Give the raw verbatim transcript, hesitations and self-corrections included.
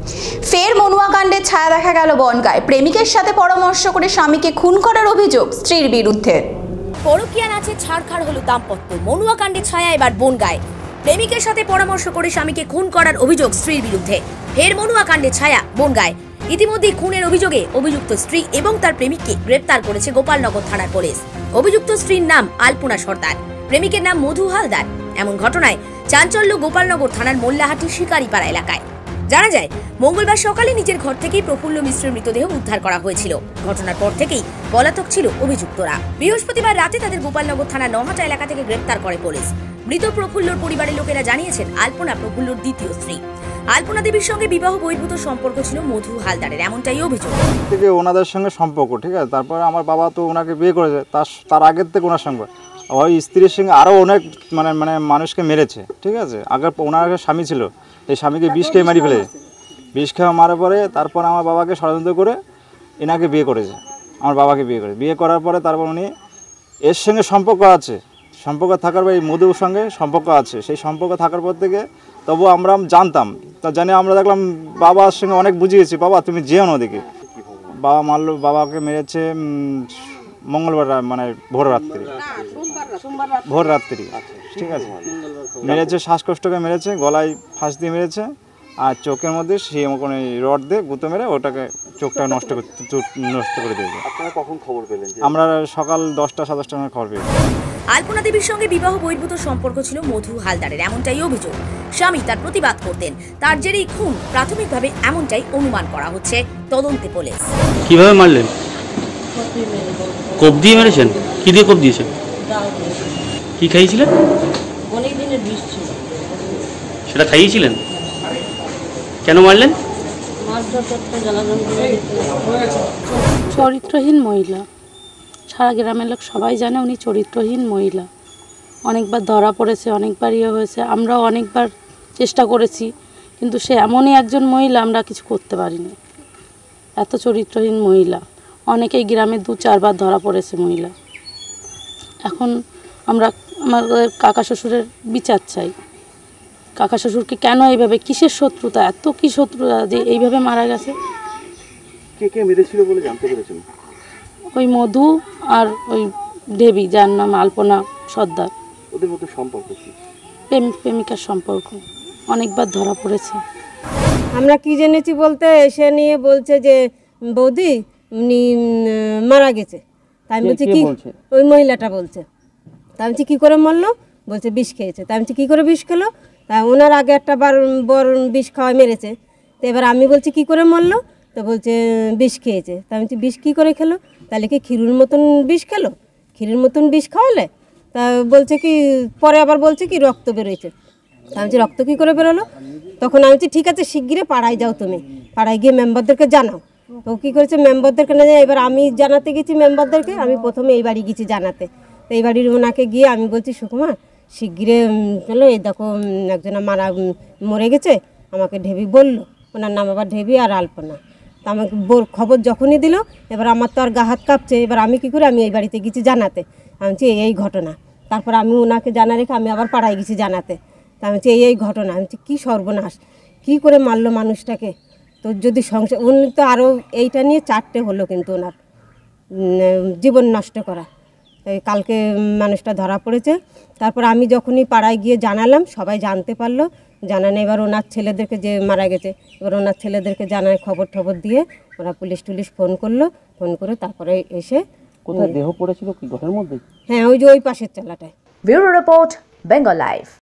ফের মনুয়া কাণ্ডের ছায়া দেখা গেল বনগাঁয়। প্রেমিকের সাথে পরামর্শ করে স্বামীকে খুন করার অভিযোগ স্ত্রীর বিরুদ্ধে। পরকীয়া নাচে ছাড়খাড় হলো দাম্পত্য। মনুয়া কাণ্ডের ছায়া এবার বনগাঁয়। প্রেমিকের সাথে পরামর্শ করে স্বামীকে খুন করার অভিযোগ স্ত্রীর বিরুদ্ধে। ফের মনুয়া কাণ্ডের ছায়া বনগাঁয়। ইতিমধ্যেই খুনের অভিযোগে অভিযুক্ত স্ত্রী এবং তার প্রেমিককে গ্রেপ্তার করেছে গোপালনগর থানার পুলিশ। অভিযুক্ত স্ত্রীর নাম আলপনা সর্দার, প্রেমিকের নাম মধু হালদার। এমন ঘটনায় চাঞ্চল্য গোপালনগর থানার মোল্লাহাটি শিকারিপাড়া এলাকায়। জানা যায়, মঙ্গলবার সকালে নিজের ঘর থেকেই প্রফুল্ল মিশ্রের মৃতদেহ উদ্ধার করা হয়েছিল। ঘটনার পর থেকেই পলাতক ছিল অভিযুক্তরা। বৃহস্পতিবার রাতে তাদের গোপালনগর থানা নহাটা এলাকা থেকে গ্রেপ্তার করে পুলিশ। মৃত প্রফুল্লর পরিবারের লোকেরা জানিয়েছেন, আলপনা প্রফুল্লর দ্বিতীয় স্ত্রী। আলপনা দেবীর সঙ্গে বিবাহ বহির্ভূত সম্পর্ক ছিল মধু হালদারের, এমনটাই অভিযোগ। থেকে ওনাদের সঙ্গে সম্পর্ক, ঠিক আছে। তারপরে আমার বাবা তো ওনাকে বিয়ে করেছে, তার তার আগের থেকে ওনার সঙ্গে ওই স্ত্রীর সঙ্গে আরও অনেক মানে মানে মানুষকে মেরেছে, ঠিক আছে। আগে ওনার স্বামী ছিল, এই স্বামীকে বিষ খেয়ে মারি ফেলেছে। বিষ খাওয়া মারার পরে তারপর আমার বাবাকে ষড়যন্ত্র করে এনাকে বিয়ে করেছে, আমার বাবাকে বিয়ে করে বিয়ে করার পরে তারপর উনি এর সঙ্গে সম্পর্ক আছে, সম্পর্ক থাকার পর এই মধুর সঙ্গে সম্পর্ক আছে। সেই সম্পর্ক থাকার পর থেকে তবু আমরা জানতাম, তা জানি আমরা দেখলাম বাবার সঙ্গে অনেক বুঝিয়েছি, বাবা তুমি যেও না ওদিকে। বাবা মারল, বাবাকে মেরেছে মঙ্গলবার মানে ভোর রাত্রি ভোর রাত্রি ঠিক আছে। মেরেছে শ্বাসকষ্টকে মেরেছে, গলায় ফাঁস দিয়ে মেরেছে, আর চোখের মধ্যে সে কোনো রড দিয়ে গুঁতো মেরে ওটাকে চোখটা নষ্ট নষ্ট করে দিয়েছে। আপনারা কখন খবর পেলেন? আমরা সকাল দশটা সাড়ে দশটার সময় খবর পেয়েছি। আলপনা দেবীর সঙ্গে বিবাহ বহির্ভূত সম্পর্ক ছিল মধু হালদারের, এমনটাই অভিযোগ। স্বামী তার প্রতিবাদ করতেন, তার জেরেই খুন প্রাথমিকভাবে, এমনটাই অনুমান করা হচ্ছে তদন্তে পুলিশ। কিভাবে মারলেন? কোপ দিয়ে মেরেছেন? কি দিয়ে কোপ দিয়েছেন? কি খাইয়েছিলেন? অনেক দিনের বিষ ছিল, সেটা খাইয়েছিলেন? কেন মারলেন? চরিত্রহীন মহিলা, সারা গ্রামের লোক সবাই জানে উনি চরিত্রহীন মহিলা। অনেকবার ধরা পড়েছে, অনেকবার ইয়ে হয়েছে, আমরাও অনেকবার চেষ্টা করেছি, কিন্তু সে এমনই একজন মহিলা, আমরা কিছু করতে পারিনি। এত চরিত্রহীন মহিলা, অনেকেই গ্রামে দু চারবার ধরা পড়েছে মহিলা। এখন আমরা আমাদের কাকা শ্বশুরের বিচার চাই। কাকা শ্বশুরকে কেন এইভাবে, কিসের শত্রুতা, এত কি শত্রুতা যে এইভাবে মারা গেছে? কে কে মেরেছিল বলে জানতে পেরেছেন? ওই মধু আর ওই দেবী, যার নাম আলপনা সর্দার। ওদের মধ্যে সম্পর্ক কি? প্রেমিক প্রেমিকার সম্পর্ক, অনেকবার ধরা পড়েছে। আমরা কি জেনেছি বলতে এসে নিয়ে বলছে যে বৌদি উনি মারা গেছে। তাই আমি বলছি কি, ওই মহিলাটা বলছে। তাই আমি বলছি কী করে মরলো? বলছে বিষ খেয়েছে। তাই আমি বলছি কী করে বিষ খেলো? তা ওনার আগে একটা বার বর বিষ খাওয়ায় মেরেছে। তো এবার আমি বলছি কী করে মরলো? তো বলছে বিষ খেয়েছে। তা আমি বলছি বিষ কী করে খেলো? তাহলে কি ক্ষীরুর মতন বিষ খেলো? ক্ষীরের মতন বিষ খাওয়ালে? তা বলছে কি, পরে আবার বলছে কি রক্ত বেরোয়েছে। তা আমি বলছি রক্ত কী করে বেরোলো? তখন আমি বলছি ঠিক আছে, শিগগিরে পাড়ায় যাও, তুমি পাড়ায় গিয়ে মেম্বারদেরকে জানাও। তো কী করেছে, মেম্বারদেরকে না জানাই, এবার আমি জানাতে গেছি মেম্বারদেরকে। আমি প্রথমে এই বাড়ি গেছি জানাতে। তো এই বাড়ির ওনাকে গিয়ে আমি বলছি সুকুমা শিগগিরে চলো, এই দেখো একজনা মারা মরে গেছে, আমাকে ঢেবি বললো। ওনার নাম আবার ঢেবি আর আলপনা। তা আমাকে বোর খবর যখনই দিল, এবার আমার তো আর গা হাত কাঁপছে। এবার আমি কী করে, আমি এই বাড়িতে গেছি জানাতে। আমি বলছি এই এই ঘটনা। তারপর আমি ওনাকে জানা রেখে আমি আবার পাড়ায় গেছি জানাতে। তা আমি বলছি এই এই ঘটনা। আমি বলছি কী সর্বনাশ, কী করে মারলো মানুষটাকে। তো যদি সংসার, উনি তো আরও এইটা নিয়ে চারটে হলো, কিন্তু ওনার জীবন নষ্ট করা। এই কালকে মানুষটা ধরা পড়েছে। তারপর আমি যখনই পাড়ায় গিয়ে জানালাম, সবাই জানতে পারলো। জানানো এবার ওনার ছেলেদেরকে, যে মারা গেছে, এবার ওনার ছেলেদেরকে জানায়, খবর টবর দিয়ে ওরা পুলিশ টুলিশ ফোন করলো। ফোন করে তারপরে এসে। কোথায় দেহ পড়েছিল? কি ঘরের মধ্যে? হ্যাঁ, ওই যে ওই পাশের চালাটায়। Bureau report, Bengal live.